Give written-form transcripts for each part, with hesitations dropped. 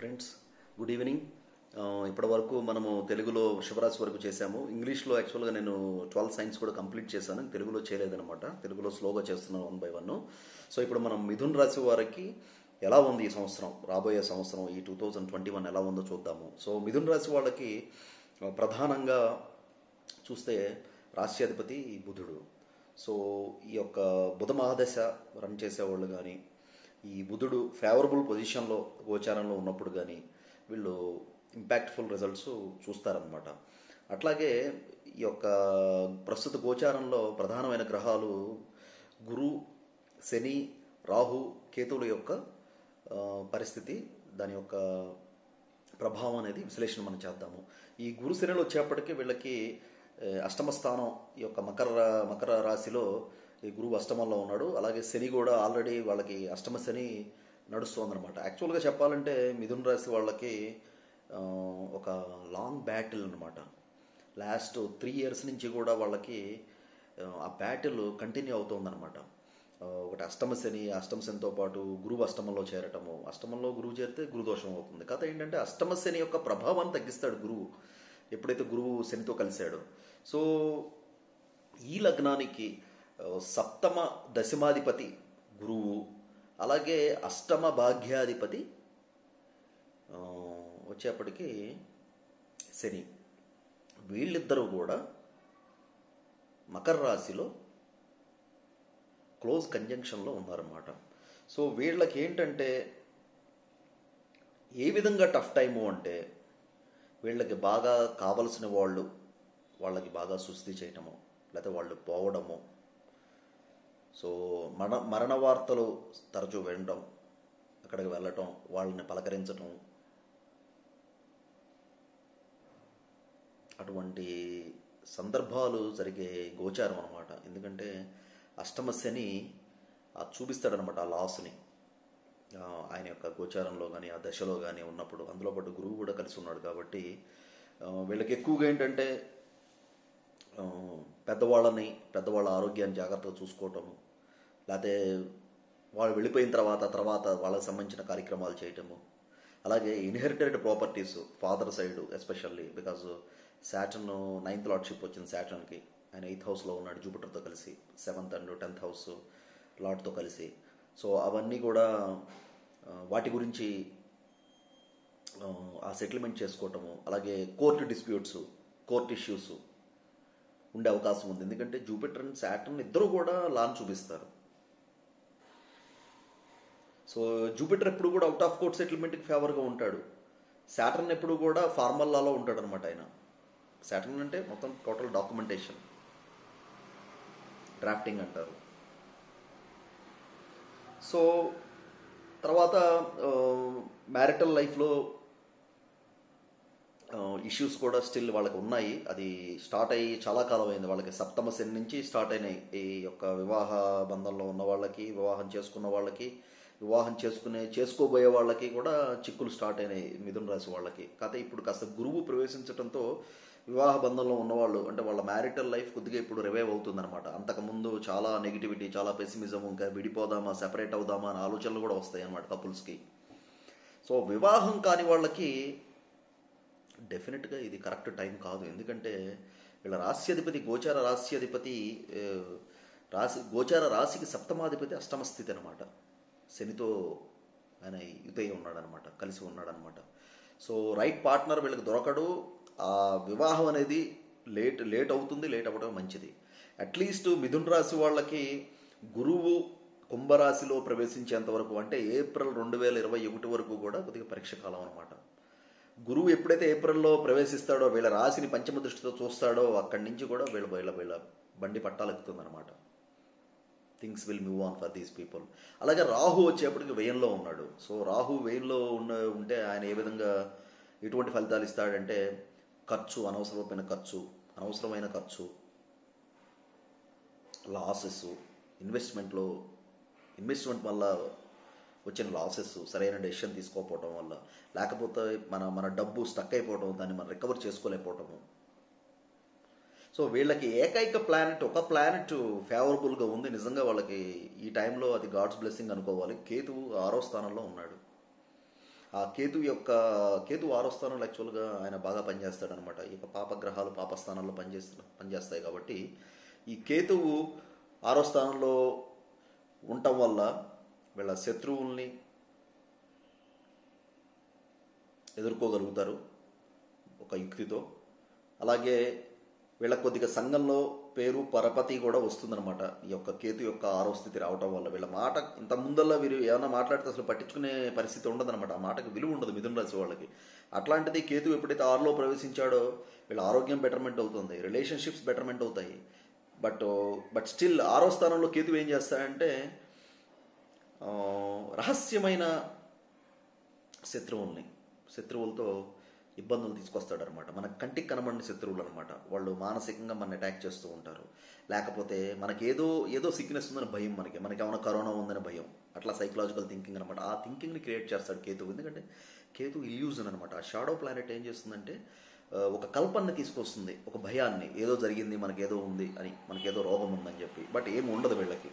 Friends, good evening. ఇప్పటి వరకు మనము తెలుగులో వృషభరాశి వరకు చేశాము. ఇంగ్లీష్లో యాక్చువల్గా నేను 12 సైన్స్ కూడా కంప్లీట్ చేశాను. తెలుగులో చేయలేదన్నమాట. తెలుగులో స్లోగా చేస్తున్నాను 1 by 1. సో ఇప్పుడు మనం మిథున్ రాశి వారికి ఎలా ఉంది ఈ సంవత్సరం, రాబోయే సంవత్సరం ఈ 2021 ఎలా ఉందో చూద్దాము. సో మిథున్ రాశి వాళ్ళకి ప్రధానంగా చూస్తే రాశ్యాధిపతి బుధుడు. సో ఈ యొక్క బుధ మహాదశ రన్ చేసేవాళ్ళు కానీ, ఈ బుధుడు ఫేవరబుల్ పొజిషన్లో గోచారంలో ఉన్నప్పుడు కానీ వీళ్ళు ఇంపాక్ట్ఫుల్ రిజల్ట్స్ చూస్తారనమాట. అట్లాగే ఈ యొక్క ప్రస్తుత గోచారంలో ప్రధానమైన గ్రహాలు గురు, శని, రాహు, కేతువుల యొక్క పరిస్థితి, దాని యొక్క ప్రభావం అనేది విశ్లేషణ మనం చేద్దాము. ఈ గురు శనిలో వచ్చేప్పటికీ వీళ్ళకి అష్టమ స్థానం, ఈ యొక్క మకర రాశిలో ఈ గురువు అష్టమంలో ఉన్నాడు. అలాగే శని కూడా ఆల్రెడీ వాళ్ళకి అష్టమ శని నడుస్తోందనమాట. యాక్చువల్గా చెప్పాలంటే మిథున్ రాశి వాళ్ళకి ఒక లాంగ్ బ్యాటిల్ అనమాట. లాస్ట్ 3 years నుంచి కూడా వాళ్ళకి ఆ బ్యాటిల్ కంటిన్యూ అవుతుందన్నమాట. ఒకటి అష్టమ శనితో పాటు గురువు అష్టమంలో చేరటము, అష్టమంలో గురువు చేరితే గురుదోషం అవుతుంది. కథ ఏంటంటే అష్టమ శని యొక్క ప్రభావాన్ని తగ్గిస్తాడు గురువు ఎప్పుడైతే గురువు శనితో కలిశాడో. సో ఈ లగ్నానికి సప్తమ దశమాధిపతి గురువు, అలాగే అష్టమ భాగ్యాధిపతి వచ్చేప్పటికీ శని, వీళ్ళిద్దరూ కూడా మకర రాశిలో క్లోజ్ కంజంక్షన్లో ఉన్నారన్నమాట. సో వీళ్ళకి ఏంటంటే ఏ విధంగా టఫ్ టైము అంటే, వీళ్ళకి బాగా కావలసిన వాళ్ళకి బాగా సుస్థి చేయటము, లేకపోతే వాళ్ళు పోవడము, సో మరణ వార్తలు తరచూ వినడం, అక్కడికి వెళ్ళటం, వాళ్ళని పలకరించటం, అటువంటి సందర్భాలు జరిగే గోచారం అనమాట. ఎందుకంటే అష్టమ శని చూపిస్తాడనమాట ఆ లాస్ని ఆయన యొక్క గోచారంలో కానీ ఆ దశలో కానీ ఉన్నప్పుడు. అందులో పాటు గురువు కూడా కలిసి ఉన్నాడు కాబట్టి వీళ్ళకి ఎక్కువగా ఏంటంటే పెద్దవాళ్ళ ఆరోగ్యాన్ని జాగ్రత్తగా చూసుకోవటము, లేకపోతే వాళ్ళు వెళ్ళిపోయిన తర్వాత వాళ్ళకి సంబంధించిన కార్యక్రమాలు చేయటము, అలాగే inherited properties father side especially, because Saturn 9th lordship వచ్చింది సాటర్న్కి. ఆయన 8th హౌస్లో ఉన్నాడు జూపిటర్తో కలిసి, 7th and 10th హౌస్ లార్డ్తో కలిసి. సో అవన్నీ కూడా వాటి గురించి ఆ సెటిల్మెంట్ చేసుకోవటము, అలాగే కోర్టు డిస్ప్యూట్స్, కోర్ట్ ఇష్యూస్ ఉండే అవకాశం ఉంది. ఎందుకంటే జూపిటర్ అండ్ సాటర్న్ ఇద్దరు కూడా లాని చూపిస్తారు. సో జూపిటర్ ఎప్పుడు కూడా అవుట్ ఆఫ్ కోర్ట్ సెటిల్మెంట్కి ఫేవర్గా ఉంటాడు. సాటర్న్ ఎప్పుడు కూడా ఫార్మల్ లాలో ఉంటాడు అనమాట. ఆయన సాటర్న్ అంటే మొత్తం టోటల్ డాక్యుమెంటేషన్, డ్రాఫ్టింగ్ అంటారు. సో తర్వాత మ్యారిటల్ లైఫ్లో ఇష్యూస్ కూడా స్టిల్ వాళ్ళకి ఉన్నాయి. అది స్టార్ట్ అయ్యి చాలా కాలం అయింది. వాళ్ళకి సప్తమ శని నుంచి స్టార్ట్ అయినాయి. ఈ యొక్క వివాహ బంధంలో ఉన్న వాళ్ళకి, వివాహం చేసుకున్న వాళ్ళకి, వివాహం చేసుకోబోయే వాళ్ళకి కూడా చిక్కులు స్టార్ట్ అయినాయి మిథున రాశి వాళ్ళకి. కాకపోతే ఇప్పుడు కాస్త గురువు ప్రవేశించడంతో వివాహ బంధంలో ఉన్నవాళ్ళు అంటే వాళ్ళ మ్యారిటల్ లైఫ్ కొద్దిగా ఇప్పుడు రివైవ్ అవుతుందన్నమాట. అంతకుముందు చాలా నెగిటివిటీ, చాలా పెసిమిజం, ఇంకా విడిపోదామా, సెపరేట్ అవుదామా అనే ఆలోచనలు కూడా వస్తాయి అన్నమాట కపుల్స్కి. సో వివాహం కాని వాళ్ళకి డెఫినెట్గా ఇది కరెక్ట్ టైం కాదు. ఎందుకంటే వీళ్ళ రాశ్యాధిపతి, గోచార రాశికి సప్తమాధిపతి అష్టమ స్థితి అనమాట. శనితో ఆయన యుతై ఉన్నాడనమాట, కలిసి ఉన్నాడనమాట. సో రైట్ పార్ట్నర్ వీళ్ళకి దొరకడు. ఆ వివాహం అనేది లేట్ అవుతుంది. లేట్ అవ్వడం మంచిది. అట్లీస్ట్ మిథున్ రాశి వాళ్ళకి గురువు కుంభరాశిలో ప్రవేశించేంత వరకు, అంటే ఏప్రిల్ 2021 వరకు కూడా కొద్దిగా పరీక్ష కాలం అనమాట. గురువు ఎప్పుడైతే ఏప్రిల్లో ప్రవేశిస్తాడో, వీళ్ళ రాశిని పంచమ దృష్టితో చూస్తాడో, అక్కడి నుంచి కూడా వీళ్ళ బండి పట్టాలెక్కుతుందనమాట. Things will move on for these people. అలాగే రాహు వచ్చేప్పటికి వ్యయంలో ఉన్నాడు. సో రాహు వ్యయంలో ఉంటే ఆయన ఏ విధంగా ఎటువంటి ఫలితాలు ఇస్తాడంటే అనవసరమైన ఖర్చు, లాసెస్, ఇన్వెస్ట్మెంట్ వల్ల వచ్చిన లాసెస్, సరైన డెసిషన్ తీసుకోకపోవటం వల్ల, లేకపోతే మన డబ్బు స్టక్ అయిపోవటం, దాన్ని మనం రికవర్ చేసుకోలేకపోవటము. సో వీళ్ళకి ఏకైక ఒక ప్లానెట్ ఫేవరబుల్గా ఉంది. నిజంగా వాళ్ళకి ఈ టైంలో అది గాడ్స్ బ్లెస్సింగ్ అనుకోవాలి. కేతువు 6వ స్థానంలో ఉన్నాడు. ఆ కేతు ఆరో స్థానంలో యాక్చువల్గా ఆయన బాగా పనిచేస్తాడనమాట. ఈ యొక్క పాపగ్రహాలు పాపస్థానాల్లో పనిచేస్తాయి కాబట్టి ఈ కేతువు ఆరో స్థానంలో ఉండటం వల్ల వీళ్ళ శత్రువుల్ని ఎదుర్కోగలుగుతారు ఒక యుక్తితో. అలాగే వీళ్ళ కొద్దిగా సంఘంలో పేరు పరపతి కూడా వస్తుందన్నమాట ఈ యొక్క కేతు యొక్క ఆరో స్థితి రావటం వల్ల. వీళ్ళ మాట ఇంత ముందల్లా వీరు ఏమైనా మాట్లాడితే అసలు పట్టించుకునే పరిస్థితి ఉండదన్నమాట. ఆ మాటకి విలువ ఉండదు మిథున రాశి వాళ్ళకి. అట్లాంటిది కేతు ఎప్పుడైతే ఆరులో ప్రవేశించాడో వీళ్ళ ఆరోగ్యం బెటర్మెంట్ అవుతుంది, రిలేషన్షిప్స్ బెటర్మెంట్ అవుతాయి. బట్ స్టిల్ ఆరో స్థానంలో కేతు ఏం చేస్తాడంటే రహస్యమైన శత్రువులతో ఇబ్బందులు తీసుకొస్తాడనమాట. మన కంటికి కనబడిన శత్రువులు అనమాట. వాళ్ళు మానసికంగా మన అటాక్ చేస్తూ ఉంటారు. లేకపోతే మనకి ఏదో సిక్నెస్ ఉందని భయం, మనకి ఏమైనా కరోనా ఉందని భయం. అట్లా సైకలాజికల్ థింకింగ్ అనమాట. ఆ థింకింగ్ని క్రియేట్ చేస్తాడు కేతు. ఎందుకంటే కేతు ఇల్యూజన్ అనమాట. ఆ షాడో ప్లానెట్ ఏం చేస్తుందంటే ఒక కల్పనని తీసుకొస్తుంది, ఒక భయాన్ని, ఏదో జరిగింది, మనకేదో ఉంది అని, మనకేదో రోగం ఉందని చెప్పి. బట్ ఏమి ఉండదు వీళ్ళకి.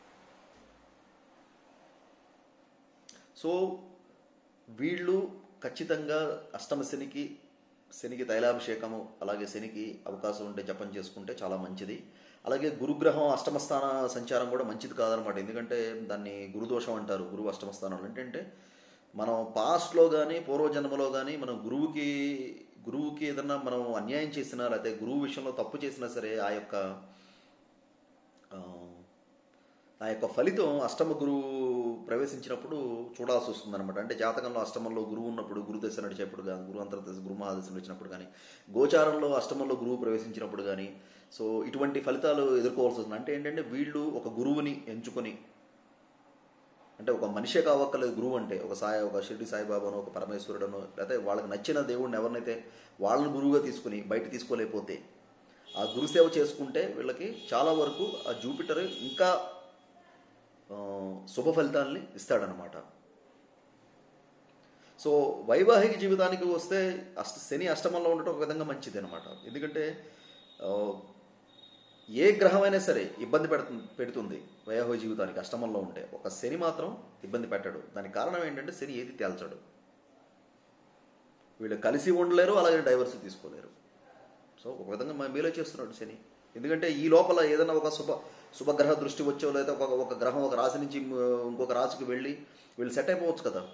సో వీళ్ళు ఖచ్చితంగా అష్టమ శనికి తైలాభిషేకము, అలాగే శనికి అవకాశం ఉంటే జపం చేసుకుంటే చాలా మంచిది. అలాగే గురుగ్రహం అష్టమ స్థాన సంచారం కూడా మంచిది కాదనమాట. ఎందుకంటే దాన్ని గురుదోషం అంటారు. గురువు అష్టమ స్థానంలో ఏంటంటే మనం పాస్ట్లో కానీ పూర్వజన్మలో కానీ మనం గురువుకి ఏదన్నా మనం అన్యాయం చేసినా, లేకపోతే గురువు విషయంలో తప్పు చేసినా సరే ఆ యొక్క ఫలితం అష్టమ గురువు ప్రవేశించినప్పుడు చూడాల్సి వస్తుంది అనమాట. అంటే జాతకంలో అష్టమంలో గురువు ఉన్నప్పుడు, గురుదశ నడిచేప్పుడు కానీ, గురు అంతర్దశ, గురు మహాదశ నడిచినప్పుడు కానీ, గోచారంలో అష్టమంలో గురువు ప్రవేశించినప్పుడు కానీ, సో ఇటువంటి ఫలితాలు ఎదుర్కోవాల్సి వస్తుంది. అంటే ఏంటంటే వీళ్ళు ఒక గురువుని ఎంచుకొని, అంటే ఒక మనిషే కావక్కర్లేదు గురువు అంటే, ఒక షిరిడి సాయిబాబానో, ఒక పరమేశ్వరుడనో, లేకపోతే వాళ్ళకి నచ్చిన దేవుడిని ఎవరినైతే వాళ్ళని గురువుగా తీసుకుని బయట తీసుకోలేకపోతే ఆ గురుసేవ చేసుకుంటే వీళ్ళకి చాలా వరకు ఆ జూపిటర్ ఇంకా శుభ ఫలితాలని ఇస్తాడనమాట. సో వైవాహిక జీవితానికి వస్తే శని అష్టమంలో ఉండటం ఒక విధంగా మంచిది అనమాట. ఎందుకంటే ఏ గ్రహమైనా సరే ఇబ్బంది పెడుతుంది వైవాహిక జీవితానికి అష్టమంలో ఉంటే. ఒక శని మాత్రం ఇబ్బంది పెట్టాడు. దానికి కారణం ఏంటంటే శని ఏది తేల్చాడు. వీళ్ళు కలిసి ఉండలేరు, అలాగే డైవర్స్ తీసుకోలేరు. సో ఒక విధంగా మేలే చేస్తున్నాడు శని. ఎందుకంటే ఈ లోపల ఏదైనా ఒక శుభగ్రహ దృష్టి వచ్చో, లేదా ఒక గ్రహం ఒక రాశి నుంచి ఇంకొక రాశికి వెళ్ళి వీళ్ళు సెట్ అయిపోవచ్చు కదా.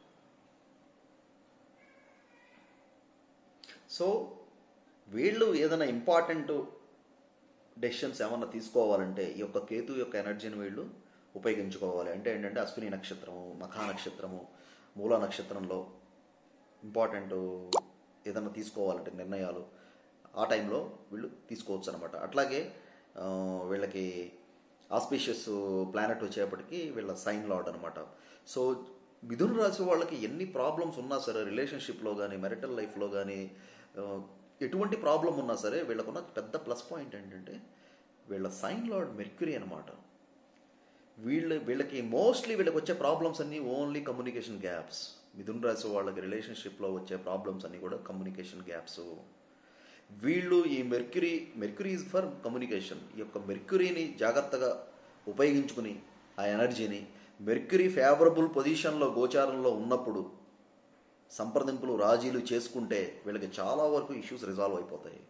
సో వీళ్ళు ఏదైనా ఇంపార్టెంట్ డెసిషన్స్ ఏమన్నా తీసుకోవాలంటే ఈ యొక్క కేతు యొక్క ఎనర్జీని వీళ్ళు ఉపయోగించుకోవాలి. అంటే ఏంటంటే అశ్విని నక్షత్రము, మఖా నక్షత్రము, మూలా నక్షత్రంలో ఇంపార్టెంట్ ఏదైనా తీసుకోవాలంటే నిర్ణయాలు ఆ టైంలో వీళ్ళు తీసుకోవచ్చు అనమాట. అట్లాగే వీళ్ళకి ఆస్పీషియస్ ప్లానెట్ వచ్చేప్పటికి వీళ్ళ సైన్ లార్డ్ అనమాట. సో మిథున రాశి వాళ్ళకి ఎన్ని ప్రాబ్లమ్స్ ఉన్నా సరే, రిలేషన్షిప్లో కానీ, మెరిటల్ లైఫ్లో కానీ ఎటువంటి ప్రాబ్లం ఉన్నా సరే, వీళ్ళకున్న పెద్ద ప్లస్ పాయింట్ ఏంటంటే వీళ్ళ సైన్ లార్డ్ మెర్క్యూరీ అనమాట. వీళ్ళకి మోస్ట్లీ వీళ్ళకి వచ్చే ప్రాబ్లమ్స్ అన్నీ ఓన్లీ కమ్యూనికేషన్ గ్యాప్స్. మిథున రాశి వాళ్ళకి రిలేషన్షిప్లో వచ్చే ప్రాబ్లమ్స్ అన్నీ కూడా కమ్యూనికేషన్ గ్యాప్స్. వీళ్ళు ఈ మెర్క్యూరీ ఈజ్ ఫర్ కమ్యూనికేషన్. ఈ యొక్క మెర్క్యూరీని జాగ్రత్తగా ఉపయోగించుకుని ఆ ఎనర్జీని మెర్క్యూరీ ఫేవరబుల్ పొజిషన్లో గోచారంలో ఉన్నప్పుడు సంప్రదింపులు రాజీలు చేసుకుంటే వీళ్ళకి చాలా వరకు ఇష్యూస్ రిజాల్వ్ అయిపోతాయి.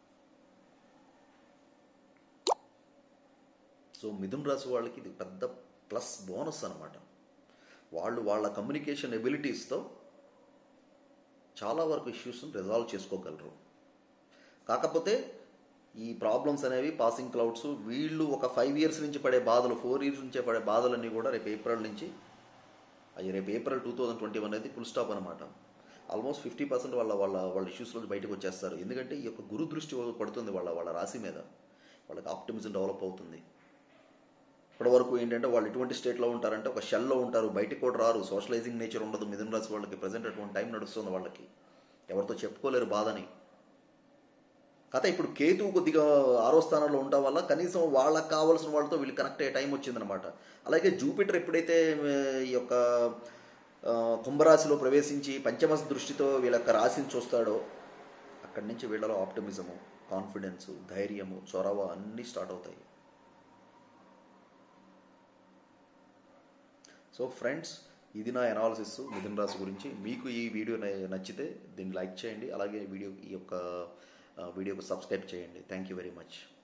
సో మిథున రాశి వాళ్ళకి ఇది పెద్ద ప్లస్ బోనస్ అనమాట. వాళ్ళ కమ్యూనికేషన్ ఎబిలిటీస్తో చాలా వరకు ఇష్యూస్ని రిజాల్వ్ చేసుకోగలరు. కాకపోతే ఈ ప్రాబ్లమ్స్ అనేవి పాసింగ్ క్లౌడ్స్. వీళ్ళు ఒక 5 years నుంచి పడే బాధలు, 4 years నుంచే పడే బాధలన్నీ కూడా రేపు ఏప్రిల్ 2021 అనేది ఫుల్ స్టాప్ అనమాట. ఆల్మోస్ట్ 50% వాళ్ళ ఇష్యూస్లో బయటకు వచ్చేస్తారు. ఎందుకంటే ఈ యొక్క గురు దృష్టి పడుతుంది వాళ్ళ రాశి మీద. వాళ్ళకి ఆప్టిమిజం డెవలప్ అవుతుంది. ఇప్పటి వరకు ఏంటంటే వాళ్ళు ఎటువంటి స్టేట్లో ఉంటారంటే ఒక షెల్లో ఉంటారు, బయటికి కూడా రారు. సోషలైజింగ్ నేచర్ ఉండదు మిథున రాశి వాళ్ళకి. ప్రజెంట్ అటువంటి టైం నడుస్తుంది వాళ్ళకి. ఎవరితో చెప్పుకోలేరు బాధని. కాకపోతే ఇప్పుడు కేతువు కొద్దిగా 6వ స్థానంలో ఉండడం వల్ల కనీసం వాళ్ళకి కావాల్సిన వాళ్ళతో వీళ్ళు కనెక్ట్ అయ్యే టైం వచ్చిందనమాట. అలాగే జూపిటర్ ఎప్పుడైతే ఈ యొక్క కుంభరాశిలో ప్రవేశించి పంచమ దృష్టితో వీళ్ళ యొక్క రాశిని చూస్తాడో అక్కడి నుంచి వీళ్ళలో ఆప్టిమిజము, కాన్ఫిడెన్సు, ధైర్యము, చొరవ అన్నీ స్టార్ట్ అవుతాయి. సో ఫ్రెండ్స్, ఇది నా అనాలిసిస్ మిథున రాశి గురించి. మీకు ఈ వీడియో నచ్చితే దీన్ని లైక్ చేయండి, అలాగే ఈ యొక్క వీడియోకు సబ్స్క్రైబ్ చేయండి. Thank you very much.